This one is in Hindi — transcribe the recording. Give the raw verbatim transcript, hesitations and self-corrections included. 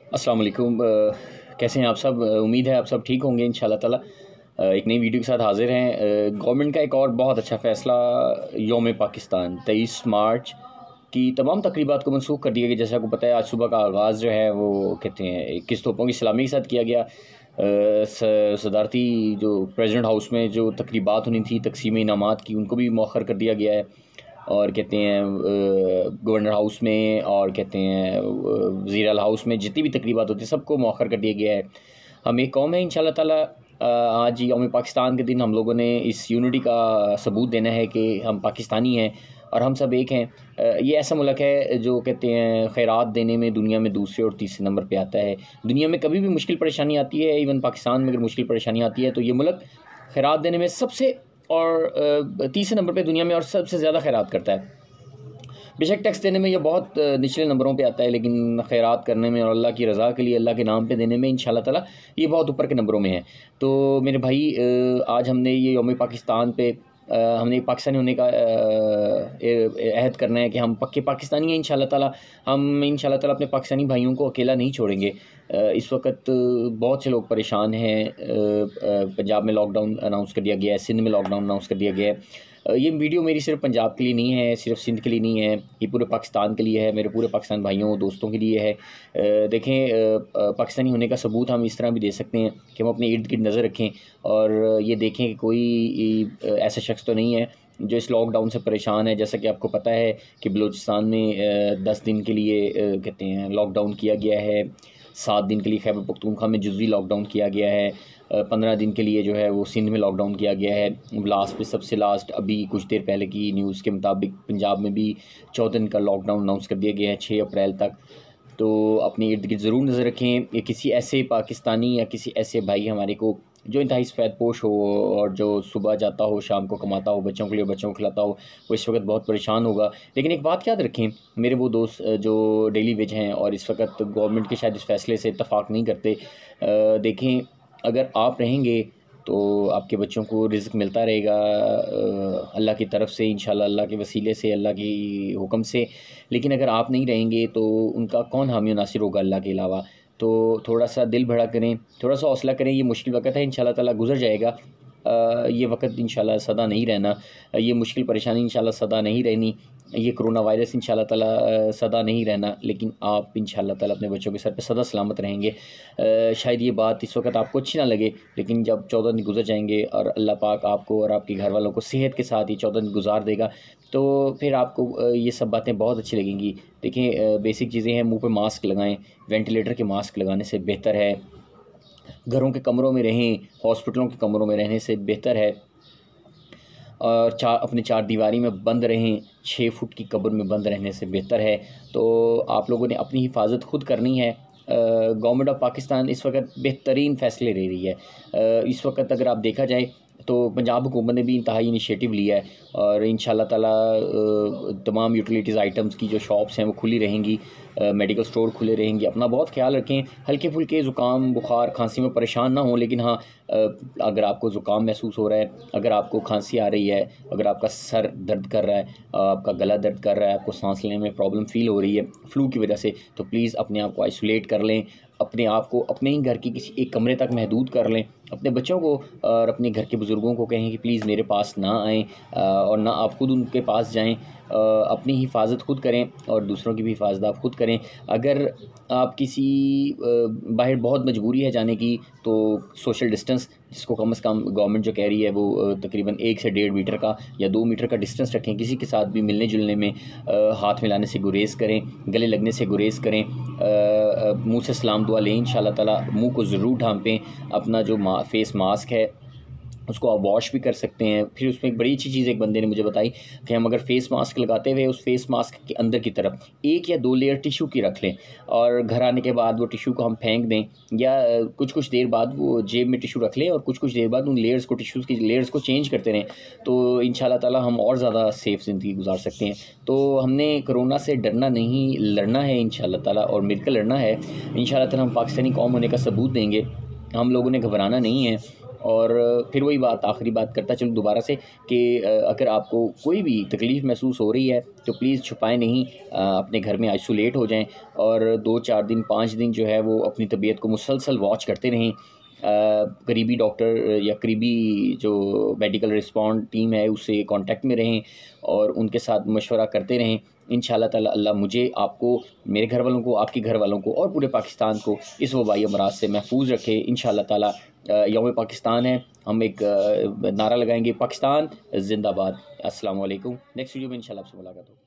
अस्सलाम वालेकुम। अ, कैसे हैं आप सब? अ, उम्मीद है आप सब ठीक होंगे इंशाल्लाह ताला। अ, एक नई वीडियो के साथ हाज़िर हैं। गवर्नमेंट का एक और बहुत अच्छा फ़ैसला, यौम पाकिस्तान तेईस मार्च की तमाम तकरीबात को मनसूख कर दिया गया। जैसा आपको पता है, आज सुबह का आगाज़ जो है वो कहते हैं इक्कीस तोपों की सलामी के साथ किया गया। अ, स सदारती जो प्रेसिडेंट हाउस में जो तकरीबात होनी थी तक़सीम इनामात की, उनको भी मौख़र कर दिया गया है। और कहते हैं गवर्नर हाउस में और कहते हैं वज़ीर आला हाउस में जितनी भी तकरीबात होती है सबको मौख़र कर दिया गया है। हम एक कौम है इंशाल्लाह ताला। अ, आज यौम पाकिस्तान के दिन हम लोगों ने इस यूनिटी का सबूत देना है कि हम पाकिस्तानी हैं और हम सब एक हैं। अ, ये ऐसा मुल्क है जो कहते हैं खैरात देने में दुनिया में दूसरे और तीसरे नंबर पे आता है। दुनिया में कभी भी मुश्किल परेशानी आती है, इवन पाकिस्तान में अगर मुश्किल परेशानी आती है तो ये मुल्क खैरात देने में सबसे और अ, तीसरे नंबर पे दुनिया में और सबसे ज़्यादा खैरात करता है। बेशक टैक्स देने में ये बहुत निचले नंबरों पे आता है, लेकिन खैरात करने में और अल्लाह की रज़ा के लिए, अल्लाह के नाम पे देने में इंशाल्लाह ताला ये बहुत ऊपर के नंबरों में है। तो मेरे भाई, आज हमने ये यौम पाकिस्तान पे अ, हमने पाकिस्तानी होने का अहद करना है कि हम पक्के पाकिस्तानी हैं इंशाल्लाह ताला। हम इंशाल्लाह ताला अपने पाकिस्तानी भाइयों को अकेला नहीं छोड़ेंगे। इस वक्त बहुत से लोग परेशान हैं। पंजाब में लॉकडाउन अनाउंस कर दिया गया है, सिंध में लॉकडाउन अनाउंस कर दिया गया है। ये वीडियो मेरी सिर्फ पंजाब के लिए नहीं है, सिर्फ सिंध के लिए नहीं है, ये पूरे पाकिस्तान के लिए है, मेरे पूरे पाकिस्तान भाइयों दोस्तों के लिए है। देखें, पाकिस्तानी होने का सबूत हम इस तरह भी दे सकते हैं कि हम अपने इर्द गिर्द नज़र रखें और ये देखें कि कोई ऐसा शख्स तो नहीं है जो इस लॉकडाउन से परेशान है। जैसा कि आपको पता है कि बलूचिस्तान में दस दिन के लिए कहते हैं लॉकडाउन किया गया है, सात दिन के लिए खैबर पख्तूनख्वा में जुज़वी लॉकडाउन किया गया है, पंद्रह दिन के लिए जो है वो सिंध में लॉकडाउन किया गया है। लास्ट पे सबसे लास्ट अभी कुछ देर पहले की न्यूज़ के मुताबिक पंजाब में भी चौदह दिन का लॉकडाउन अनाउंस कर दिया गया है, छः अप्रैल तक। तो अपने इर्द गिर्द ज़रूर नज़र रखें कि किसी ऐसे पाकिस्तानी या किसी ऐसे भाई हमारे को जो इंतहाई सफ़ेदपोश हो और जो सुबह जाता हो, शाम को कमाता हो, बच्चों के लिए बच्चों को खिलाता हो, वो इस वक्त बहुत परेशान होगा। लेकिन एक बात याद रखें, मेरे वो दोस्त जो डेली वेज हैं और इस वक्त गवर्नमेंट के शायद इस फैसले से इत्तफाक नहीं करते, देखें अगर आप रहेंगे तो आपके बच्चों को रिज़्क मिलता रहेगा अल्लाह की तरफ से इंशाल्लाह, अल्लाह के वसीले से, अल्लाह की हुक्म से। लेकिन अगर आप नहीं रहेंगे तो उनका कौन हामी और नासिर होगा अल्लाह के अलावा। तो थोड़ा सा दिल बड़ा करें, थोड़ा सा हौसला करें। ये मुश्किल वक़्त है, इंशाल्लाह ताला गुज़र जाएगा। आ, ये वक़्त इंशाल्लाह सदा नहीं रहना, ये मुश्किल परेशानी इंशाल्लाह सदा नहीं रहनी, ये कोरोना वायरस इंशाल्लाह ताला सदा नहीं रहना। लेकिन आप इंशाल्लाह ताला अपने बच्चों के सर पे सदा सलामत रहेंगे। आ, शायद ये बात इस वक्त आपको अच्छी ना लगे, लेकिन जब चौदह दिन गुजर जाएंगे और अल्लाह पाक आपको और आपके घर वालों को सेहत के साथ ये चौदह दिन गुजार देगा, तो फिर आपको ये सब बातें बहुत अच्छी लगेंगी। देखें, बेसिक चीज़ें हैं, मुँह पे मास्क लगाएँ, वेंटिलेटर के मास्क लगाने से बेहतर है घरों के कमरों में रहें, हॉस्पिटलों के कमरों में रहने से बेहतर है और चार अपनी चार दीवारी में बंद रहें, छः फुट की कब्र में बंद रहने से बेहतर है। तो आप लोगों ने अपनी हिफाजत खुद करनी है। गवर्नमेंट ऑफ पाकिस्तान इस वक्त बेहतरीन फ़ैसले ले रही है। आ, इस वक्त अगर आप देखा जाए तो पंजाब हुकूमत ने भी इंतहाई इनिशिएटिव लिया है और इंशाल्लाह ताला तमाम यूटिलिटीज़ आइटम्स की जो शॉप्स हैं वो खुली रहेंगी, मेडिकल स्टोर खुले रहेंगे। अपना बहुत ख्याल रखें, हल्के फुल्के ज़ुकाम बुखार खांसी में परेशान ना हों। लेकिन हाँ, अगर आपको ज़ुकाम महसूस हो रहा है, अगर आपको खांसी आ रही है, अगर आपका सर दर्द कर रहा है, आपका गला दर्द कर रहा है, आपको सांस लेने में प्रॉब्लम फ़ील हो रही है फ्लू की वजह से, तो प्लीज़ अपने आप को आइसोलेट कर लें, अपने आप को अपने ही घर की किसी एक कमरे तक महदूद कर लें। अपने बच्चों को और अपने घर के बुज़ुर्गों को कहें कि प्लीज़ मेरे पास ना आएँ और ना आप खुद उनके पास जाएँ। अपनी हिफाजत खुद करें और दूसरों की भी हिफाजत आप खुद करें। अगर आप किसी बाहर बहुत मजबूरी है जाने की, तो सोशल डिस्टेंस, जिसको कम से कम गवर्नमेंट जो कह रही है वो तकरीबन एक से डेढ़ मीटर का या दो मीटर का डिस्टेंस रखें। किसी के साथ भी मिलने जुलने में हाथ मिलाने से गुरेज़ करें, गले लगने से गुरेज़ करें, मुँह से सलाम दुआ लें इंशाल्लाह ताला। मुँह को ज़रूर ढांपें, अपना जो मा फेस मास्क है उसको आप वॉश भी कर सकते हैं। फिर उसमें एक बड़ी अच्छी चीज़ एक बंदे ने मुझे बताई कि हम अगर फ़ेस मास्क लगाते हुए उस फेस मास्क के अंदर की तरफ एक या दो लेयर टिश्यू की रख लें और घर आने के बाद वो टिश्यू को हम फेंक दें, या कुछ कुछ देर बाद वो जेब में टिश्यू रख लें और कुछ कुछ देर बाद उन लेयर्स को, टिश्यूज़ की लेयर्स को चेंज करते रहें, तो इंशाल्लाह ताला हम और ज़्यादा सेफ़ ज़िंदगी गुजार सकते हैं। तो हमने कोरोना से डरना नहीं, लड़ना है इंशाल्लाह ताला, और मिलकर लड़ना है इंशाल्लाह ताला। हम पाकिस्तानी कौम होने का सबूत देंगे, हम लोगों ने घबराना नहीं है और फिर वही बात, आखिरी बात करता चलूँ दोबारा से कि अगर आपको कोई भी तकलीफ़ महसूस हो रही है तो प्लीज़ छुपाएं नहीं, अपने घर में आइसोलेट हो जाएं और दो चार दिन पाँच दिन जो है वो अपनी तबीयत को मुसलसल वॉच करते रहें। करीबी डॉक्टर या करीबी जो मेडिकल रिस्पॉन्ड टीम है उससे कांटेक्ट में रहें और उनके साथ मशवरा करते रहें। इंशाल्लाह ताला अल्लाह मुझे, आपको, मेरे घर वालों को, आपके घर वालों को और पूरे पाकिस्तान को इस वबाई अमराज से महफूज रखे इंशाल्लाह ताला। यौम पाकिस्तान है, हम एक नारा लगाएंगे, पाकिस्तान जिंदाबाद। अस्सलाम वालेकुम। नेक्स्ट वीडियो में इंशाल्लाह आपसे मुलाकात होगी।